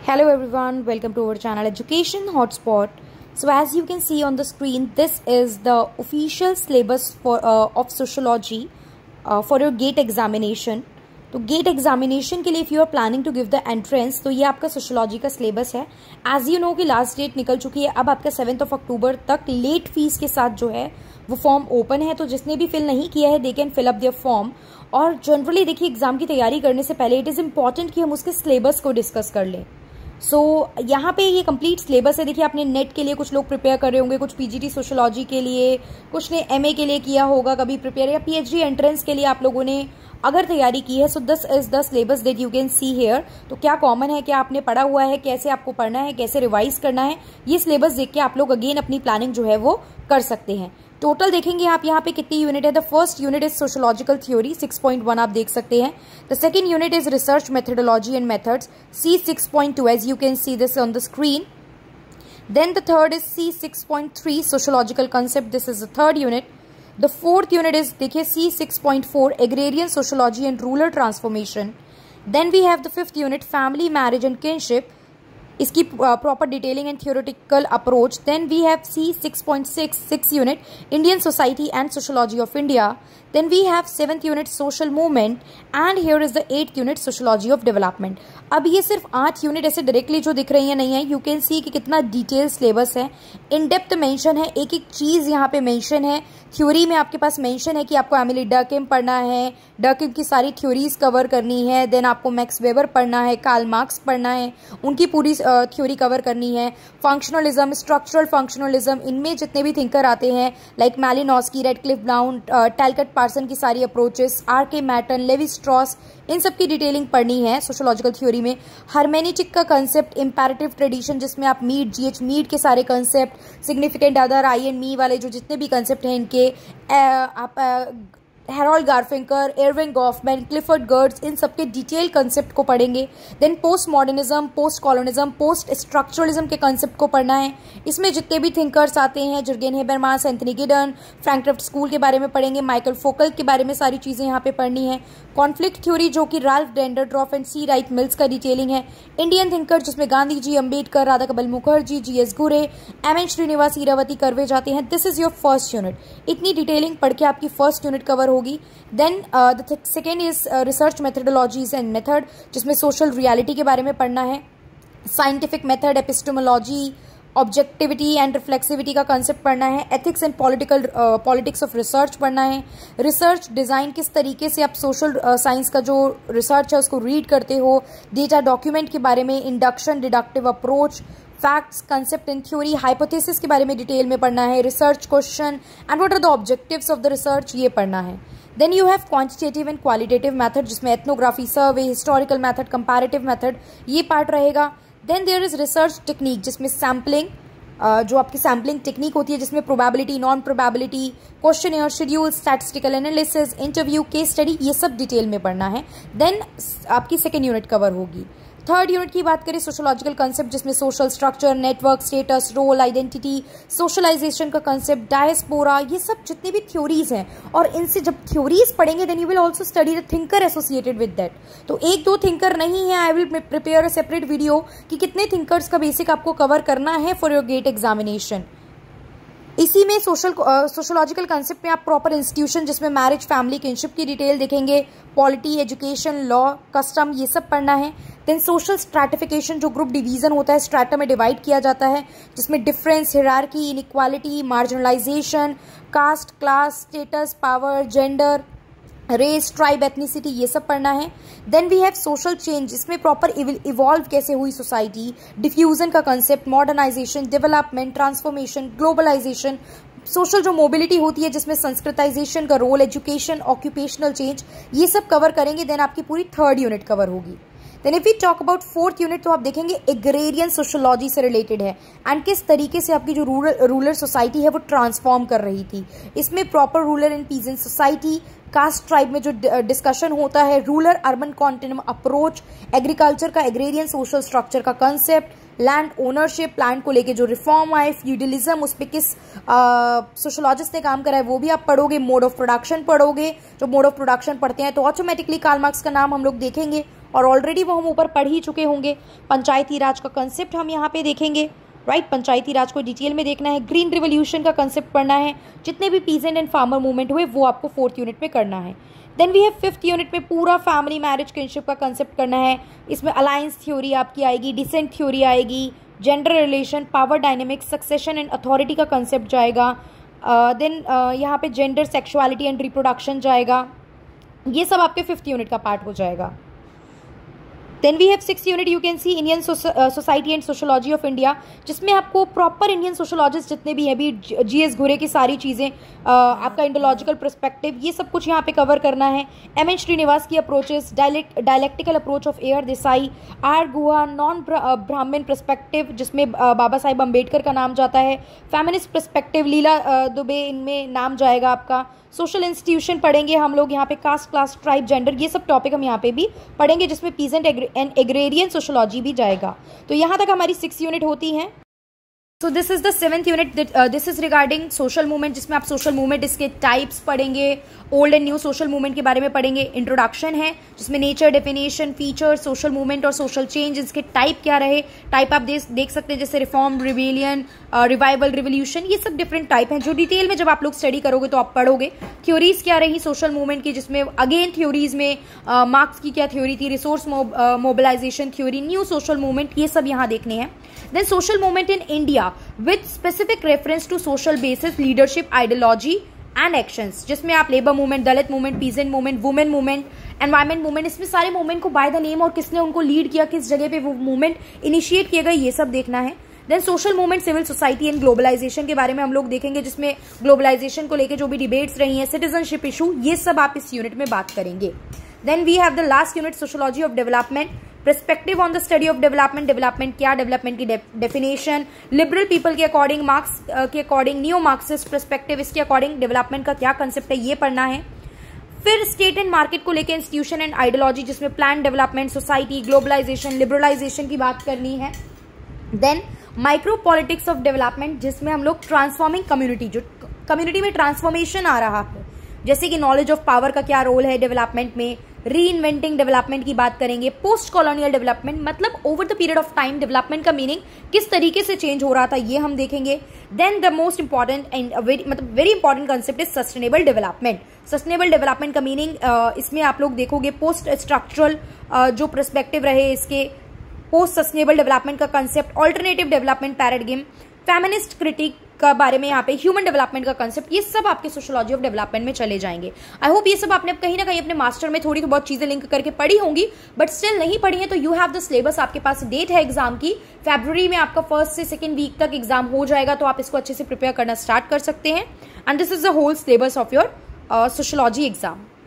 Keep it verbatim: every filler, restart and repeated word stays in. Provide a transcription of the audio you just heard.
Hello everyone, welcome to our channel Education Hotspot. So as you can see on the screen, this is the official syllabus for uh, of sociology uh, for your GATE examination. तो GATE examination के लिए if you are planning to give the entrance तो ये आपका sociology का syllabus है. As you know कि last date निकल चुकी है. अब आपका सेवेंथ ऑफ अक्टूबर तक लेट फीस के साथ जो है वो फॉर्म ओपन है. तो जिसने भी फिल नहीं किया है they can fill up their form. और जनरली देखिए एग्जाम की तैयारी करने से पहले इट इज़ इम्पॉर्टेंट कि हम उसके सिलेबस को डिस्कस कर लें. सो so, यहाँ पे ये कंप्लीट सिलेबस है. देखिए आपने नेट के लिए कुछ लोग प्रिपेयर कर रहे होंगे, कुछ पीजीटी सोशोलॉजी के लिए, कुछ ने एमए के लिए किया होगा कभी प्रिपेयर, या पीएचडी एंट्रेंस के लिए आप लोगों ने अगर तैयारी की है. So this is the syllabus that you can see here. तो क्या कॉमन है, क्या आपने पढ़ा हुआ है, कैसे आपको पढ़ना है, कैसे रिवाइज करना है, ये सिलेबस देख के आप लोग अगेन अपनी प्लानिंग जो है वो कर सकते हैं. टोटल देखेंगे आप यहाँ पे कितनी यूनिट है. The first unit is sociological theory six point one आप देख सकते हैं. The second unit is research methodology and methods C six point two as you can see this on the screen. Then the third is C six point three sociological concept. This is the third unit. The fourth unit is देखिए C six point four agrarian sociology and rural transformation. Then we have the fifth unit family, marriage and kinship. इसकी proper detailing and theoretical approach. Then we have C six point six six unit Indian society and sociology of India. Then we have seventh unit social movement and here is the eighth unit sociology of development. अब ये सिर्फ आठ unit ऐसे directly जो दिख रही है नहीं है. यू कैन सी कि कितना डिटेल सिलेबस है, इन डेप्थ मेंशन है, एक एक चीज यहाँ पे मेंशन है. थ्योरी में आपके पास मेंशन है कि आपको एमिली डर्कहेम पढ़ना है, डर्कहेम की सारी थ्योरीज कवर करनी है. देन आपको मैक्स वेबर पढ़ना है, कार्ल मार्क्स पढ़ना है, उनकी पूरी थ्योरी कवर करनी है. फंक्शनलिज्म, स्ट्रक्चरल फंक्शनलिज्म, इनमें जितने भी थिंकर आते हैं like Malinowski, Radcliffe Brown, Talcott Parsons की सारी अप्रोचेस, आर के मैटन, लेवी स्ट्रॉस, इन सब की डिटेलिंग पढ़नी है सोशोलॉजिकल थ्योरी में. हर्मेनेटिक का कंसेप्ट, इंपैरेटिव ट्रेडिशन जिसमें आप मीड, जीएच मीड के सारे concept, significant other, I and me वाले जो जितने भी कंसेप्ट हैं इनके, आप Harold Garfinkel, Erving Goffman, Clifford Geertz, इन सबके डिटेल कंसेप्ट को पढ़ेंगे. Then post modernism, post colonialism, post structuralism के कंसेप्ट को पढ़ना है. इसमें जितने भी थिंकर्स आते हैं, Jurgen Habermas, Anthony Giddens, Frankfurt school के बारे में पढ़ेंगे, माइकल फोकल के बारे में सारी चीज़ें यहाँ पे पढ़नी है. कॉन्फ्लिक्ट थ्योरी जो कि Ralf Dahrendorf and C Wright Mills का डिटेलिंग है. इंडियन थिंकर जिसमें गांधी जी, अम्बेडकर, राधा कमल मुखर्जी, जी एस घुरे, एम एन श्रीनिवास, ईरावती कर्वे जाते हैं. This is your first unit. इतनी डिटेलिंग पढ़ के आपकी फर्स्ट यूनिट कवर होगी. Then the second is research methodologies and method जिसमें सोशल रियलिटी के बारे में पढ़ना है. Scientific method, epistemology, objectivity and reflexivity का कंसेप्ट पढ़ना है. Ethics and political politics of research पढ़ना है. रिसर्च डिज़ाइन, किस तरीके से आप सोशल साइंस uh, का जो रिसर्च है उसको रीड करते हो. डेटा डॉक्यूमेंट के बारे में, induction, deductive approach, facts, concept in theory, hypothesis के बारे में डिटेल में पढ़ना है. Research question and what are the objectives of the research, ये पढ़ना है. Then you have quantitative and qualitative method जिसमें ethnography, survey, historical method, comparative method, ये पार्ट रहेगा. Then there is research technique जिसमें सैम्पलिंग, जो आपकी सैम्पलिंग टेक्निक होती है जिसमें probability, non probability, questionnaire, schedule, statistical analysis, interview, case study, ये सब डिटेल में पढ़ना है. देन आपकी सेकेंड यूनिट कवर होगी. थर्ड यूनिट की बात करें, सोशोलॉजिकल कंसेप्ट जिसमें social structure, network, status, role, identity, socialisation का कंसेप्ट, डायस्पोरा, ये सब जितनी भी थ्योरीज हैं. और इनसे जब थ्योरीज पढ़ेंगे then you will also study the thinker associated with that. तो एक दो थिंकर नहीं है, I will prepare a separate video कि कितने थिंकर्स का बेसिक आपको कवर करना है फॉर योर गेट एग्जामिनेशन. इसी में सोशल सोशोलॉजिकल कंसेप्ट में आप प्रॉपर इंस्टीट्यूशन जिसमें मैरिज, फैमिली, किनशिप की डिटेल देखेंगे. पॉलिटी, एजुकेशन, लॉ, कस्टम, ये सब पढ़ना है. देन सोशल स्ट्रैटिफिकेशन जो ग्रुप डिवीजन होता है, स्ट्रैटा में डिवाइड किया जाता है जिसमें difference, hierarchy, inequality, marginalisation, caste, class, status, power, gender, race, tribe, ethnicity, ये सब पढ़ना है. Then we have social change जिसमें प्रॉपर इवॉल्व कैसे हुई सोसाइटी, डिफ्यूजन का concept, modernisation, development, transformation, globalisation, social जो मोबिलिटी होती है जिसमें संस्कृताइजेशन का रोल, एजुकेशन, ऑक्यूपेशनल चेंज, ये सब कवर करेंगे. देन आपकी पूरी थर्ड यूनिट कवर होगी. Then if we talk about fourth unit तो आप देखेंगे एग्रेरियन सोशोलॉजी से रिलेटेड है एंड किस तरीके से आपकी जो रूरल रूरल सोसाइटी है वो ट्रांसफॉर्म कर रही थी. इसमें proper rural and peasant society, caste tribe में जो डिस्कशन होता है, rural urban continuum approach, agriculture का एग्रेरियन सोशल स्ट्रक्चर का कंसेप्ट, लैंड ओनरशिप, लैंड को लेके जो रिफॉर्म आए, फ्यूडलिज्म, उस पर किस सोशोलॉजिस्ट ने काम करा है वो भी आप पढ़ोगे. मोड ऑफ प्रोडक्शन पढ़ोगे. जो मोड ऑफ प्रोडक्शन पढ़ते हैं तो ऑटोमेटिकली कार्ल मार्क्स का नाम हम लोग देखेंगे और ऑलरेडी वो हम ऊपर पढ़ ही चुके होंगे। पंचायती राज का कंसेप्ट हम यहाँ पे देखेंगे, राइट। पंचायती राज को डिटेल में देखना है। ग्रीन रिवोल्यूशन का कंसेप्ट पढ़ना है। जितने भी पीजेंट एंड फार्मर मूवमेंट हुए वो आपको फोर्थ यूनिट में करना है। Then we have fifth unit में पूरा फैमिली मैरिज किनशिप का कंसेप्ट करना है। इसमें अलायंस थ्योरी आपकी आएगी, डिसेंट थ्योरी आएगी, gender relation, power dynamics, succession and authority का कंसेप्ट जाएगा। देन uh, uh, यहाँ पे जेंडर, सेक्सुअलिटी एंड रिप्रोडक्शन जाएगा। ये सब आपके फिफ्थ यूनिट का पार्ट हो जाएगा। Then we have six unit, you can see Indian society and sociology of India, जिसमें आपको प्रॉपर इंडियन सोशोलॉजिस्ट जितने भी हैं, भी जी एस घुरे की सारी चीज़ें, uh, आपका इंडोलॉजिकल पर्सपेक्टिव, ये सब कुछ यहाँ पे कवर करना है। एम एन श्रीनिवास की approaches, dialect dialectical approach of A R Desai, R Guha, non Brahmin perspective जिसमें uh, बाबा साहिब अम्बेडकर का नाम जाता है, feminist perspective Leela uh, Dube, इनमें नाम जाएगा आपका। सोशल इंस्टीट्यूशन पढ़ेंगे हम लोग यहाँ पे, कास्ट, क्लास, ट्राइब, जेंडर, ये सब टॉपिक हम यहाँ पे भी पढ़ेंगे, जिसमें पीजेंट एंड एग्रेरियन सोशोलॉजी भी जाएगा। तो यहाँ तक हमारी सिक्स यूनिट होती हैं। So this is the seventh unit, this is regarding social movement, जिसमें आप सोशल मूवमेंट, इसके टाइप्स पढ़ेंगे, old and new social movement के बारे में पढ़ेंगे। इंट्रोडक्शन है जिसमें nature, definition, feature, social movement और सोशल चेंज, इसके टाइप क्या रहे। टाइप आप देख देख सकते हैं, जैसे रिफॉर्म, रिवेलियन, रिवाइवल, रिवोल्यूशन, ये सब डिफरेंट टाइप हैं जो डिटेल में जब आप लोग स्टडी करोगे तो आप पढ़ोगे। थ्योरीज क्या रही सोशल मूवमेंट की, जिसमें अगेन थ्योरीज में मार्क्स uh, की क्या थ्योरी थी, resource mobilisation theory, new social movement, ये सब यहाँ देखने हैं। Then social movement in India with specific reference to social basis, leadership, ideology and actions, जिसमें आप labour movement, Dalit movement, peasant movement, women movement, environment movement, इसमें सारे मूवमेंट को बाय द नेम और किसने उनको लीड किया, किस जगह पे वो मूवमेंट इनिशिएट किए गए, ये सब देखना है। Then social movement, civil society and globalisation के बारे में हम लोग देखेंगे, जिसमें ग्लोबलाइजेशन को लेकर जो भी डिबेट्स रही हैं, सिटीजनशिप इशू, ये सब आप इस यूनिट में बात करेंगे। Then we have the last unit, sociology of development, perspective on the study of development, development क्या, डेवलपमेंट की डेफिनेशन, लिबरल पीपल के अकॉर्डिंग, मार्क्स के अकॉर्डिंग, नियो मार्क्सिस्ट पर्सपेक्टिव, इसके अकॉर्डिंग डेवलपमेंट का क्या कंसेप्ट है, ये पढ़ना है। फिर स्टेट एंड मार्केट को लेकर इंस्टीट्यूशन एंड आइडियोलॉजी, जिसमें plan development, society, globalisation, liberalisation की बात करनी है। Then micro politics of development, जिसमें हम लोग ट्रांसफॉर्मिंग कम्युनिटी, जो कम्युनिटी में ट्रांसफॉर्मेशन आ रहा है, जैसे कि नॉलेज ऑफ पावर का क्या रोल है डेवलपमेंट में, री इन्वेंटिंग डेवलपमेंट की बात करेंगे। पोस्ट कॉलोनियल डेवलपमेंट, मतलब over the period of time development का मीनिंग किस तरीके से चेंज हो रहा था, ये हम देखेंगे। Then the most important and मतलब very important concept is sustainable development. Sustainable development का मीनिंग uh, इसमें आप लोग देखोगे पोस्ट स्ट्रक्चरल uh, जो पर्सपेक्टिव रहे इसके, पोस्ट सस्टेनेबल डेवलपमेंट का concept, alternative development paradigm, feminist critique का बारे में, यहाँ पे ह्यूमन डेवलपमेंट का कंसेप्ट, ये सब आपके सोशोलॉजी ऑफ डेवलपमेंट में चले जाएंगे। आई होप ये सब आपने कहीं ना कहीं अपने मास्टर में थोड़ी तो बहुत चीजें लिंक करके पढ़ी होंगी, बट स्टिल नहीं पढ़ी है तो यू हैव द सिलेबस, आपके पास डेट है एग्जाम की, फरवरी में आपका फर्स्ट से सेकेंड वीक तक एग्जाम हो जाएगा, तो आप इसको अच्छे से प्रिपेयर करना स्टार्ट कर सकते हैं। And this is the whole syllabus of your sociology exam.